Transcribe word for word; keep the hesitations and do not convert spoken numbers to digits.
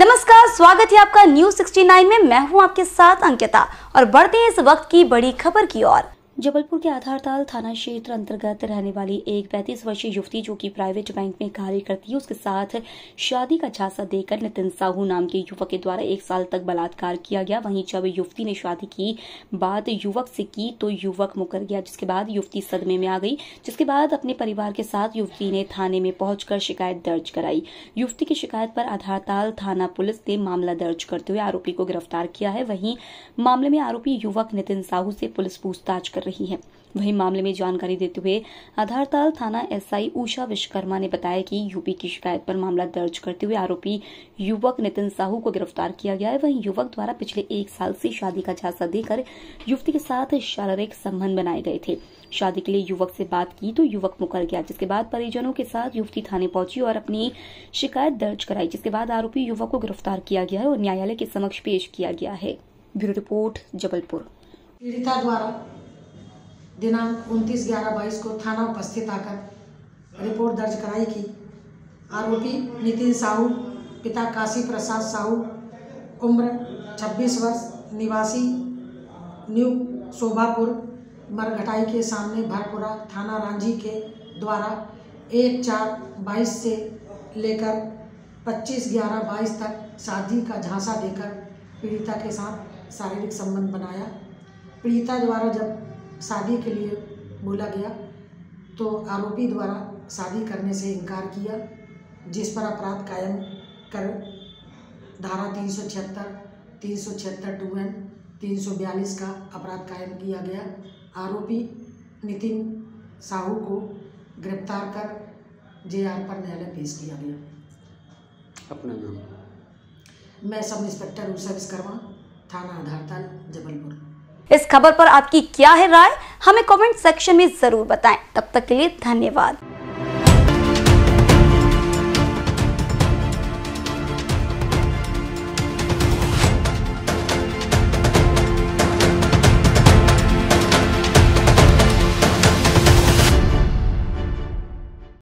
नमस्कार, स्वागत है आपका न्यूज सिक्सटी नाइन में। मैं हूं आपके साथ अंकिता और बढ़ते हैं इस वक्त की बड़ी खबर की ओर। जबलपुर के आधारताल थाना क्षेत्र अंतर्गत रहने वाली एक पैंतीस वर्षीय युवती जो कि प्राइवेट बैंक में कार्य करती है, उसके साथ शादी का झांसा देकर नितिन साहू नाम के युवक के द्वारा एक साल तक बलात्कार किया गया। वहीं जब युवती ने शादी की बात युवक से की तो युवक मुकर गया, जिसके बाद युवती सदमे में आ गई। जिसके बाद अपने परिवार के साथ युवती ने थाने में पहुंचकर शिकायत दर्ज कराई। युवती की शिकायत पर आधारताल थाना पुलिस ने मामला दर्ज करते हुए आरोपी को गिरफ्तार किया है। वहीं मामले में आरोपी युवक नितिन साहू से पुलिस पूछताछ कर रही है। वहीं मामले में जानकारी देते हुए आधारताल थाना एसआई उषा विश्वकर्मा ने बताया कि यूपी की शिकायत पर मामला दर्ज करते हुए आरोपी युवक नितिन साहू को गिरफ्तार किया गया है। वहीं युवक द्वारा पिछले एक साल से शादी का झांसा देकर युवती के साथ शारीरिक संबंध बनाए गए थे। शादी के लिए युवक से बात की तो युवक मुकर गया, जिसके बाद परिजनों के साथ युवती थाने पहुंची और अपनी शिकायत दर्ज कराई। जिसके बाद आरोपी युवक को गिरफ्तार किया गया है और न्यायालय के समक्ष पेश किया गया है। Bureau report, Jabalpur. पीड़िता द्वारा दिनांक उनतीस ग्यारह बाईस को थाना उपस्थित आकर रिपोर्ट दर्ज कराई कि आरोपी नितिन साहू, पिता काशी प्रसाद साहू, उम्र छब्बीस वर्ष, निवासी न्यू शोभापुर मरघटाई के सामने भरपुरा, थाना रांझी के द्वारा एक चार बाईस से लेकर पच्चीस ग्यारह बाईस तक शादी का झांसा देकर पीड़िता के साथ शारीरिक संबंध बनाया। पीड़िता द्वारा जब शादी के लिए बोला गया तो आरोपी द्वारा शादी करने से इनकार किया, जिस पर अपराध कायम कर धारा तीन सौ छिहत्तर, तीन सौ छिहत्तर टू एन, तीन सौ बयालीस का अपराध कायम किया गया। आरोपी नितिन साहू को गिरफ्तार कर जेआर पर न्यायालय पेश किया गया। अपना नाम? मैं सब इंस्पेक्टर उषा विश्वकर्मा, थाना आधारताल, जबलपुर। इस खबर पर आपकी क्या है राय, हमें कमेंट सेक्शन में जरूर बताएं। तब तक के लिए धन्यवाद।